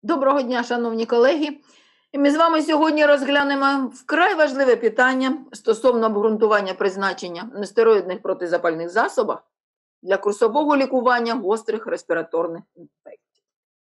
Доброго дня, шановні колеги. І ми з вами сьогодні розглянемо вкрай важливе питання стосовно обґрунтування призначення нестероїдних протизапальних засобів для курсового лікування гострих респіраторних інфекцій.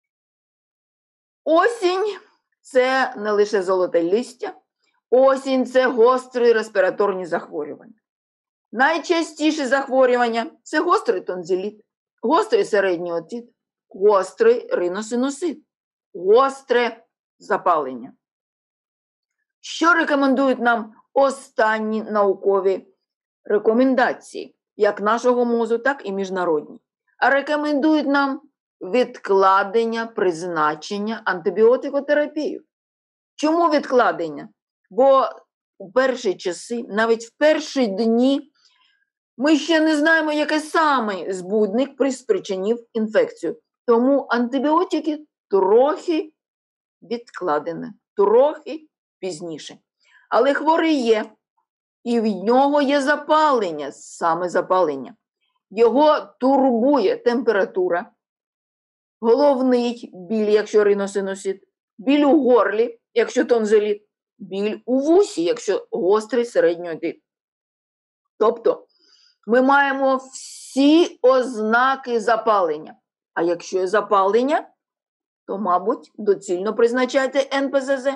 Осінь – це не лише золоте листя, осінь – це гострі респіраторні захворювання. Найчастіші захворювання – це гострий тонзиліт, гострий середній отит, гострий риносинусит, гостре запалення. Що рекомендують нам останні наукові рекомендації, як нашого МОЗу, так і міжнародні? А рекомендують нам відкладення призначення антибіотикотерапії. Чому відкладення? Бо у перші часи, навіть в перші дні, ми ще не знаємо, який саме збудник спричинив інфекцію. Тому антибіотики трохи відкладені, трохи пізніше. Але хворий є, і в нього є запалення, саме запалення. Його турбує температура, головний біль, якщо риносинусит, біль у горлі, якщо тонзиліт, біль у вусі, якщо гострий середній отит. Тобто ми маємо всі ознаки запалення. А якщо є запалення, то, мабуть, доцільно призначайте НПЗЗ.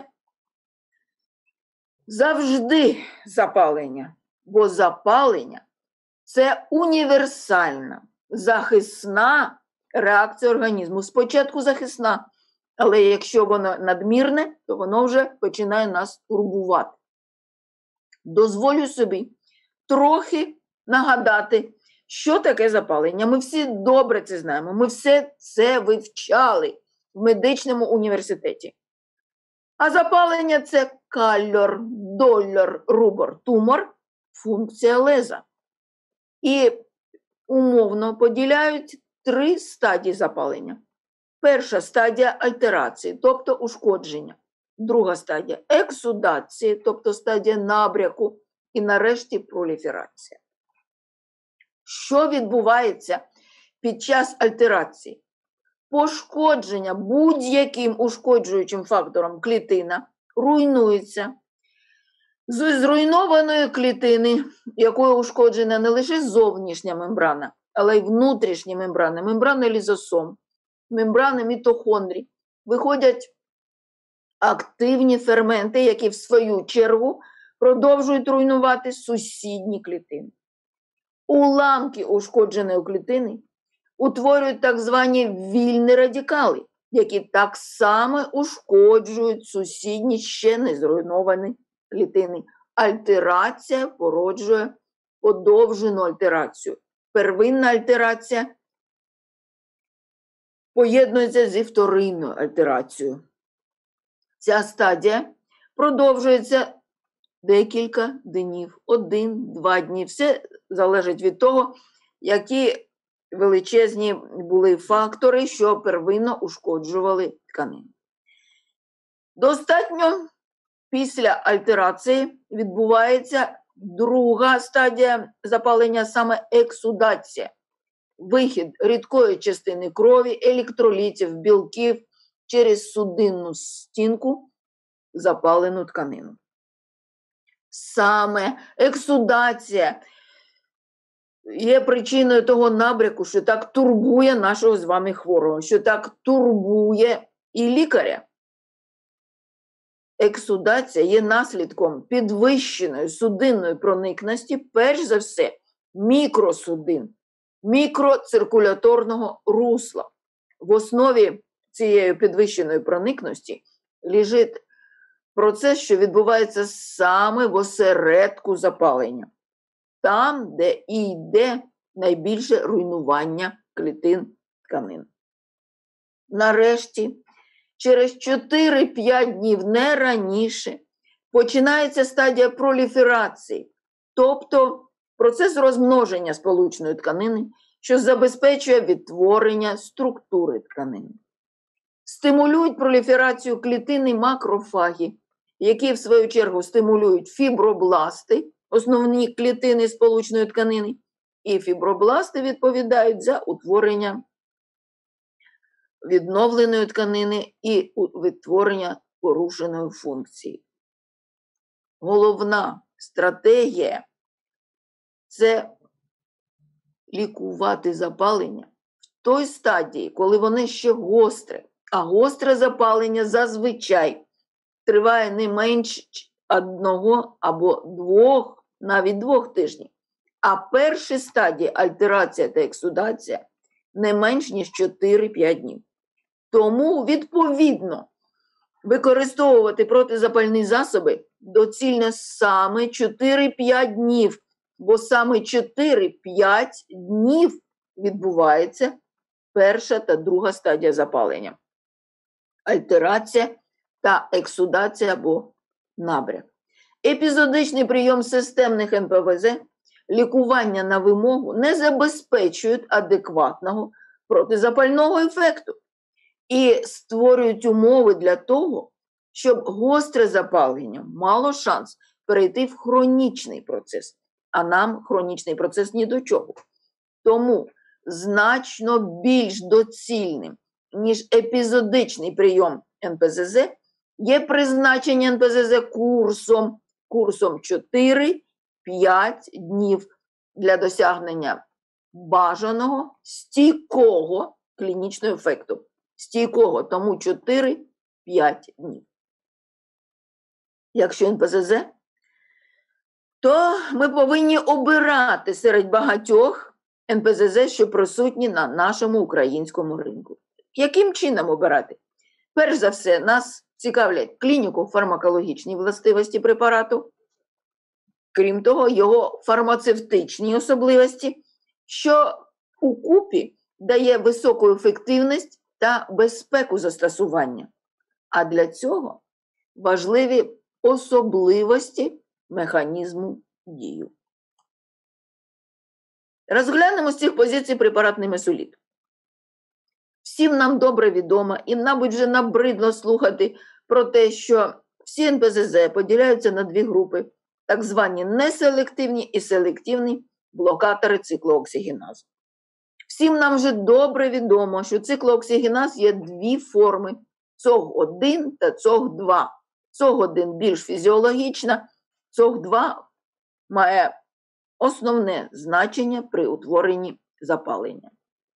Завжди запалення, бо запалення – це універсальна, захисна реакція організму. Спочатку захисна, але якщо воно надмірне, то воно вже починає нас турбувати. Дозволю собі трохи нагадати, що таке запалення. Ми всі добре це знаємо, ми все це вивчали в медичному університеті. А запалення – це кальор, долор, рубор, тумор, функція леза. І умовно поділяють 3 стадії запалення. Перша стадія альтерації, тобто ушкодження. Друга стадія ексудації, тобто стадія набряку. І нарешті проліферація. Що відбувається під час альтерації? Пошкодження будь-яким ушкоджуючим фактором клітина руйнується. З зруйнованої клітини, якою ушкоджена не лише зовнішня мембрана, але й внутрішня мембрана, мембрана лізосом, мембрана мітохондрій, виходять активні ферменти, які в свою чергу продовжують руйнувати сусідні клітини. Уламки ушкодженої клітини утворюють так звані вільні радикали, які так само ушкоджують сусідні ще не зруйновані клітини. Альтерація породжує подовжену альтерацію. Первинна альтерація поєднується зі вторинною альтерацією. Ця стадія продовжується декілька днів, 1-2 дні. Все залежить від того, які величезні були фактори, що первинно ушкоджували тканину. Достатньо після альтерації відбувається друга стадія запалення, саме ексудація. Вихід рідкої частини крові, електролітів, білків через судинну стінку в запалену тканину. Саме ексудація є причиною того набряку, що так турбує нашого з вами хворого, що так турбує і лікаря. Ексудація є наслідком підвищеної судинної проникності, перш за все, мікросудин, мікроциркуляторного русла. В основі цієї підвищеної проникності лежить процес, що відбувається саме в осередку запалення. Там, де і йде найбільше руйнування клітин тканин. Нарешті, через 4-5 днів, не раніше, починається стадія проліферації, тобто процес розмноження сполучної тканини, що забезпечує відтворення структури тканини. Стимулюють проліферацію клітини макрофаги, які в свою чергу стимулюють фібробласти, основні клітини сполучної тканини, і фібробласти відповідають за утворення відновленої тканини і відтворення порушеної функції. Головна стратегія – це лікувати запалення в той стадії, коли воно ще гостре. А гостре запалення зазвичай триває не менш 1 або 2, навіть 2 тижнів. А перші стадії, альтерація та ексудація, не менш ніж 4-5 днів. Тому, відповідно, використовувати протизапальні засоби доцільно саме 4-5 днів, бо саме 4-5 днів відбувається перша та друга стадія запалення. Альтерація та ексудація або набряк. Епізодичний прийом системних НПВЗ, лікування на вимогу не забезпечують адекватного протизапального ефекту і створюють умови для того, щоб гостре запалення мало шанс перейти в хронічний процес, а нам хронічний процес ні до чого. Тому значно більш доцільним, ніж епізодичний прийом НПЗЗ, є призначення НПЗЗ курсом 4-5 днів для досягнення бажаного стійкого клінічного ефекту. Стійкого, тому 4-5 днів. Якщо НПЗЗ, то ми повинні обирати серед багатьох НПЗЗ, що присутні на нашому українському ринку. Яким чином обирати? Перш за все, нас цікавлять клініко-фармакологічні властивості препарату, крім того, його фармацевтичні особливості, що укупі дає високу ефективність та безпеку застосування. А для цього важливі особливості механізму дії. Розглянемо з цих позицій препарат Немесолід. Всім нам добре відомо і, мабуть, вже набридло слухати про те, що всі НПЗЗ поділяються на 2 групи, так звані неселективні і селективні блокатори циклооксигеназу. Всім нам вже добре відомо, що циклооксигеназ є 2 форми – ЦОГ-1 та ЦОГ-2. ЦОГ-1 більш фізіологічна, ЦОГ-2 має основне значення при утворенні запалення.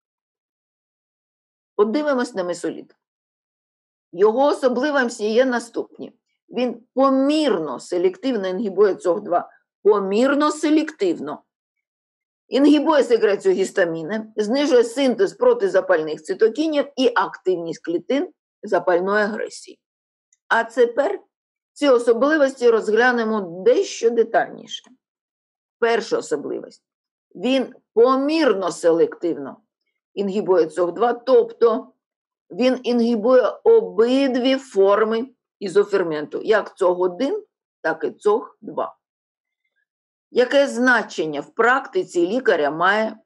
Подивимось на месолід. Його особливості є наступні. Він помірно селективно інгібує ЦОГ-2. Помірно селективно. Інгібує секрецію гістаміни, знижує синтез протизапальних цитокінів і активність клітин запальної агресії. А тепер ці особливості розглянемо дещо детальніше. Перша особливість. Він помірно селективно інгібує ЦОГ-2, тобто він інгібує обидві форми ізоферменту, як ЦОГ-1, так і ЦОГ-2. Яке значення в практиці лікаря має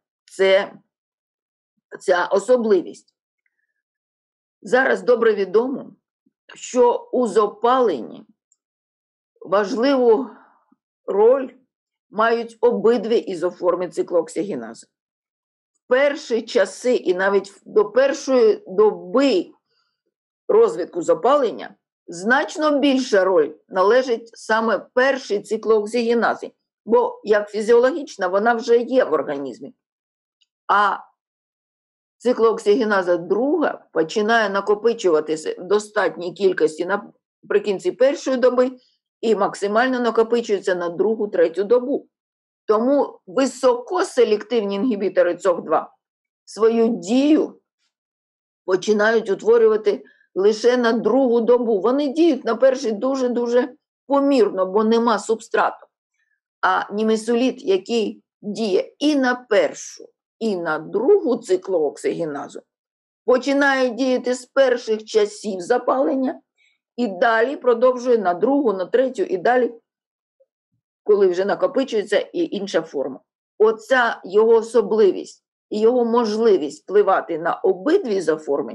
ця особливість? Зараз добре відомо, що у запаленні важливу роль мають обидві ізоформи циклооксигеназу. В перші часи і навіть до першої доби розвитку запалення значно більша роль належить саме першій циклооксигеназі, бо як фізіологічна вона вже є в організмі. А циклооксигеназа друга починає накопичуватися в достатній кількості наприкінці першої доби і максимально накопичується на 2-3 добу. Тому високоселективні інгібітори ЦОГ-2 свою дію починають утворювати лише на 2 добу. Вони діють на першій дуже-дуже помірно, бо нема субстрату. А Немесолід, який діє і на першу, і на другу циклооксигеназу, починає діяти з перших часів запалення і далі продовжує на 2, на 3 і далі, коли вже накопичується і інша форма. Оця його особливість і його можливість впливати на обидві ізоформи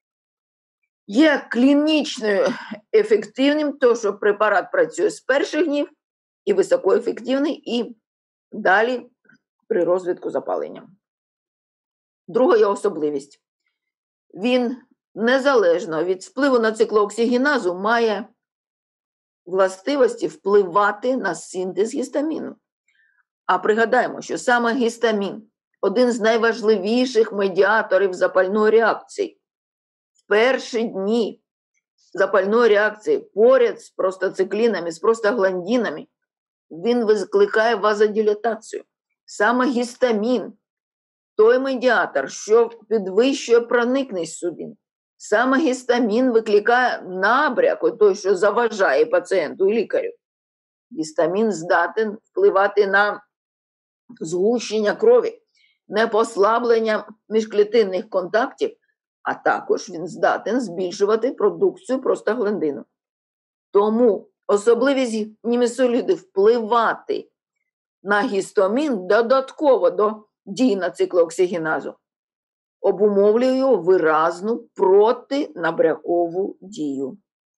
є клінічною ефективним, тому що препарат працює з перших днів і високоефективний, і далі при розвитку запалення. Друга його особливість. Він незалежно від впливу на циклооксигеназу має властивості впливати на синтез гістаміну. А пригадаємо, що саме гістамін – один з найважливіших медіаторів запальної реакції. В перші дні запальної реакції поряд з простациклінами, з простагландинами, він викликає вазодилатацію. Саме гістамін – той медіатор, що підвищує проникність судин. Саме гістамін викликає набряк, той, що заважає пацієнту і лікарю. Гістамін здатен впливати на згущення крові, на послаблення міжклітинних контактів, а також він здатен збільшувати продукцію простагландину. Тому особливість німесоліду впливати на гістамін додатково до дії на циклооксигеназу обумовлює його виразну протинабрякову дію.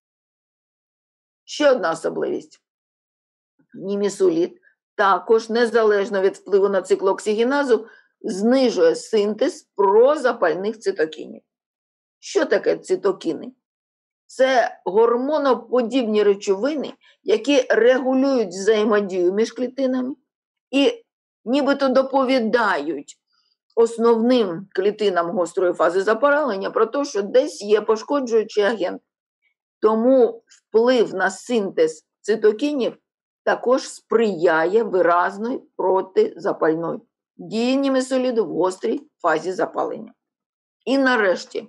Ще одна особливість. Німесолід також, незалежно від впливу на циклооксигеназу, знижує синтез прозапальних цитокінів. Що таке цитокіни? Це гормоноподібні речовини, які регулюють взаємодію між клітинами і нібито доповідають основним клітинам гострої фази запалення про те, що десь є пошкоджуючий агент. Тому вплив на синтез цитокінів також сприяє виразної протизапальної дії німесоліду в гострій фазі запалення. І нарешті,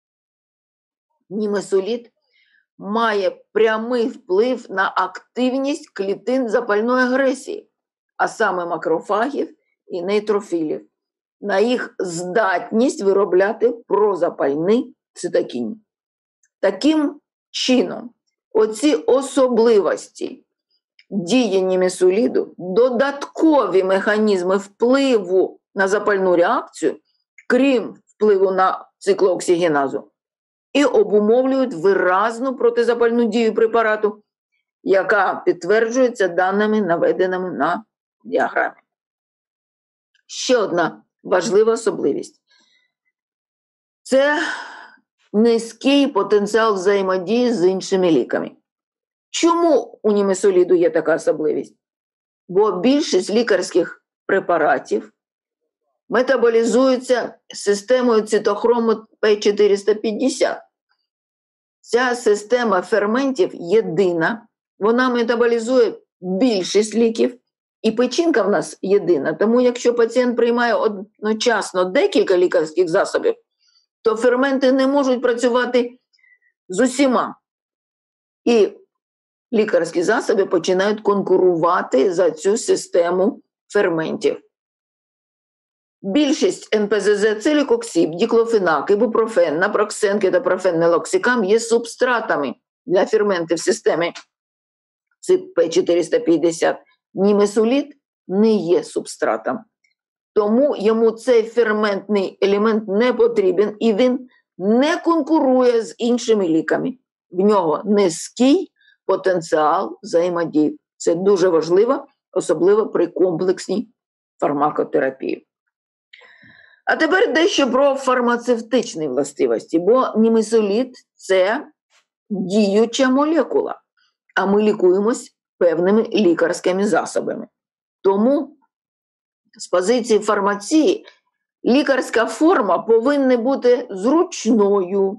німесолід має прямий вплив на активність клітин запальної агресії, а саме макрофагів і нейтрофілів, на їх здатність виробляти прозапальні цитокіни. Таким чином, оці особливості дії німесоліду, додаткові механізми впливу на запальну реакцію, крім впливу на циклооксигеназу, і обумовлюють виразну протизапальну дію препарату, яка підтверджується даними, наведеними на діаграмі. Ще одна важлива особливість – це низький потенціал взаємодії з іншими ліками. Чому у німесоліду є така особливість? Бо більшість лікарських препаратів метаболізуються системою цитохрому П450. Ця система ферментів єдина, вона метаболізує більшість ліків, і печінка в нас єдина. Тому якщо пацієнт приймає одночасно декілька лікарських засобів, то ферменти не можуть працювати з усіма. І лікарські засоби починають конкурувати за цю систему ферментів. Більшість НПЗЗ, целікоксиб, діклофенак, ібупрофен, напроксен, кетапрофен, нелоксикам є субстратами для ферментів системи П450. Німесолід не є субстратом. Тому йому цей ферментний елемент не потрібен і він не конкурує з іншими ліками. В нього низький потенціал взаємодії. Це дуже важливо, особливо при комплексній фармакотерапії. А тепер дещо про фармацевтичні властивості, бо німесолід – це діюча молекула, а ми лікуємось певними лікарськими засобами. Тому з позиції фармації лікарська форма повинна бути зручною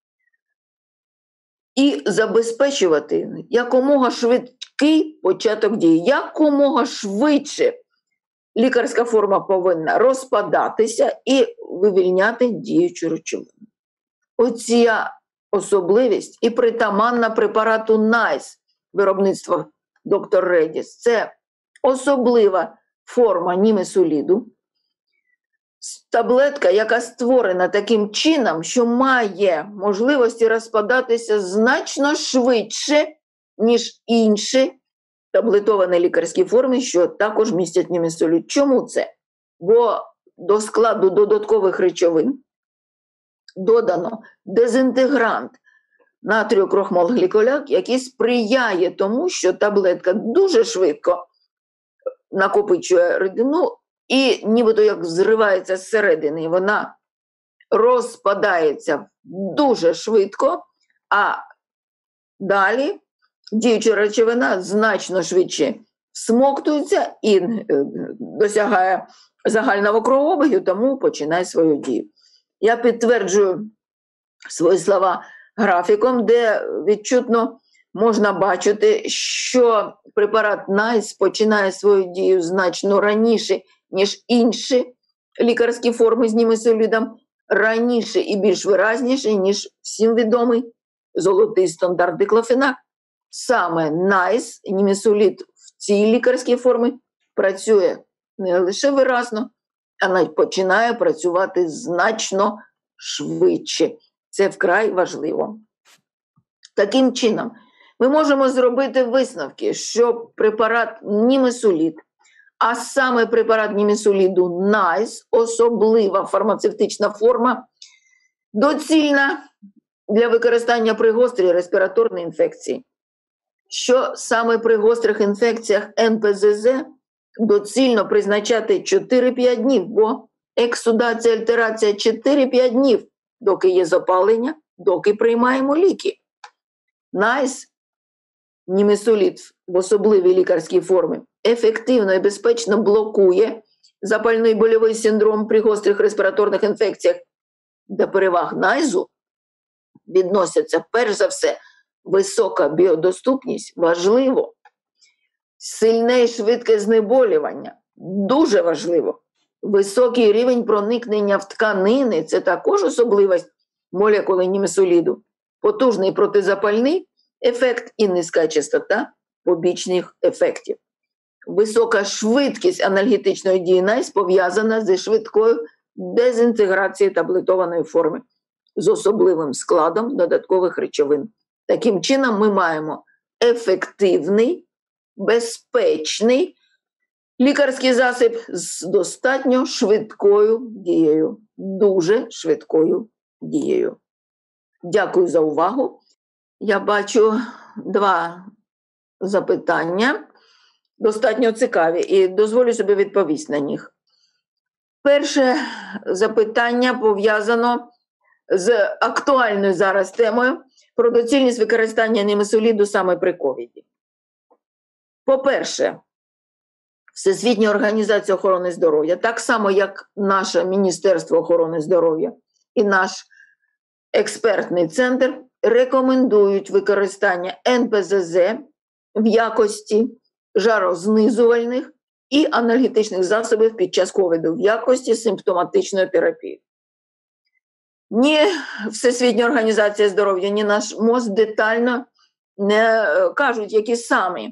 і забезпечувати якомога швидкий початок дії, якомога швидше лікарська форма повинна розпадатися і вивільняти діючу речовину. Оця особливість і притаманна препарату NICE виробництва доктор Редіс. Це особлива форма німесоліду. Таблетка, яка створена таким чином, що має можливості розпадатися значно швидше, ніж інші таблетовані лікарські форми, що також містять німесолід. Чому це? Бо до складу додаткових речовин додано дезінтегрант натріокрохмалгліколяк, який сприяє тому, що таблетка дуже швидко накопичує рідину і нібито як зривається зсередини, вона розпадається дуже швидко, а далі діюча речовина значно швидше всмоктується і досягає загального кровообігу, тому починає свою дію. Я підтверджую свої слова графіком, де відчутно можна бачити, що препарат НАЙС починає свою дію значно раніше, ніж інші лікарські форми з німесолідом, раніше і більш виразніше, ніж всім відомий золотий стандарт диклофенак. Саме НАЙС, німесолід в цій лікарській формі, працює не лише виразно, а навіть починає працювати значно швидше. Це вкрай важливо. Таким чином, ми можемо зробити висновки, що препарат німесолід, а саме препарат німесоліду НАЙС, особлива фармацевтична форма, доцільна для використання при гострій респіраторній інфекції. Що саме при гострих інфекціях НПЗЗ доцільно призначати 4-5 днів, бо ексудація, альтерація 4-5 днів, доки є запалення, доки приймаємо ліки. НАЙС, німесолід в особливій лікарській формі, ефективно і безпечно блокує запальний больовий синдром при гострих респіраторних інфекціях. До переваг НАЙСу відносяться, перш за все, висока біодоступність, важливо, сильне і швидке знеболювання, дуже важливо, високий рівень проникнення в тканини, це також особливість молекули німесоліду, потужний протизапальний ефект і низька частота побічних ефектів. Висока швидкість анальгетичної дії НАЙС пов'язана зі швидкою дезінтеграцією таблетованої форми з особливим складом додаткових речовин. Таким чином ми маємо ефективний, безпечний лікарський засіб з достатньо швидкою дією, дуже швидкою дією. Дякую за увагу. Я бачу 2 запитання, достатньо цікаві, і дозволю собі відповісти на них. Перше запитання пов'язано з актуальною зараз темою про доцільність використання німесоліду саме при ковіді. По-перше, Всесвітня організація охорони здоров'я, так само як наше Міністерство охорони здоров'я і наш експертний центр, рекомендують використання НПЗЗ в якості жарознизувальних і анальгетичних засобів під час ковіду в якості симптоматичної терапії. Ні Всесвітня організація здоров'я, ні наш МОЗ детально не кажуть, які самі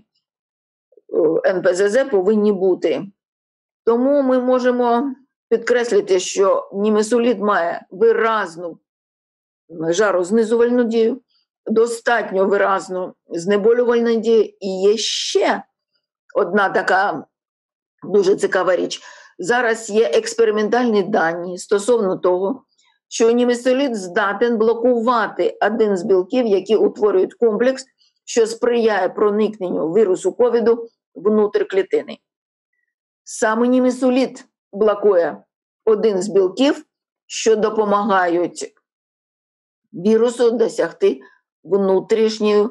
НПЗЗ повинні бути. Тому ми можемо підкреслити, що німесолід має виразну жарознизувальну дію, достатньо виразну знеболювальну дію, і є ще одна така дуже цікава річ. Зараз є експериментальні дані стосовно того, що німесолід здатен блокувати один з білків, які утворюють комплекс, що сприяє проникненню вірусу ковіду внутрь клітини. Саме німесолід блокує один з білків, що допомагають вірусу досягти внутрішньої,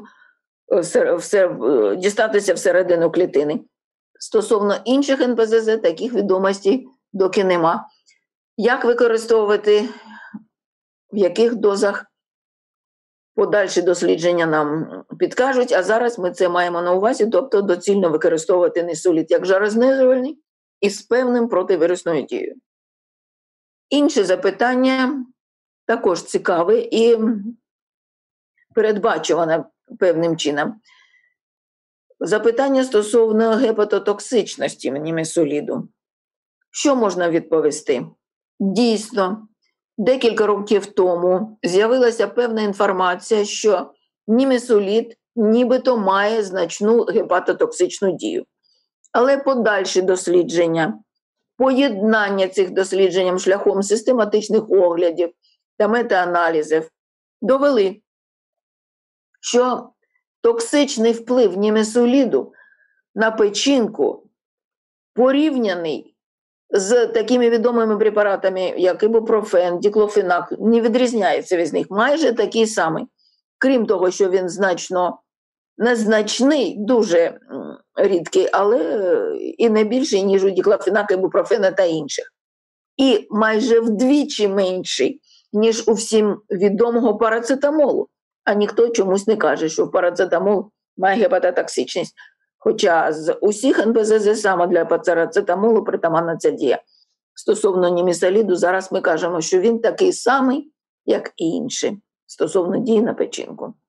дістатися всередину клітини. Стосовно інших НПЗЗ, таких відомостей доки нема. Як використовувати, в яких дозах, подальші дослідження нам підкажуть, а зараз ми це маємо на увазі, тобто доцільно використовувати німесолід як жарознижувальний і з певним противірусною дією. Інше запитання також цікаве і передбачуване певним чином. Запитання стосовно гепатотоксичності німесоліду. Що можна відповісти? Дійсно, декілька років тому з'явилася певна інформація, що німесолід нібито має значну гепатотоксичну дію. Але подальші дослідження, поєднання цих досліджень шляхом систематичних оглядів та метааналізів довели, що токсичний вплив німесоліду на печінку порівняний з такими відомими препаратами, як ібупрофен, діклофенак, не відрізняється від них, майже такий самий. Крім того, що він значно незначний, дуже рідкий, але і не більший, ніж у діклофенака, ібупрофена та інших. І майже вдвічі менший, ніж у всім відомого парацетамолу. А ніхто чомусь не каже, що парацетамол має гепатотоксичність. Хоча з усіх НПЗЗ саме для парацетамолу притаманна ця дія. Стосовно німісаліду, зараз ми кажемо, що він такий самий, як і інші, стосовно дії на печінку.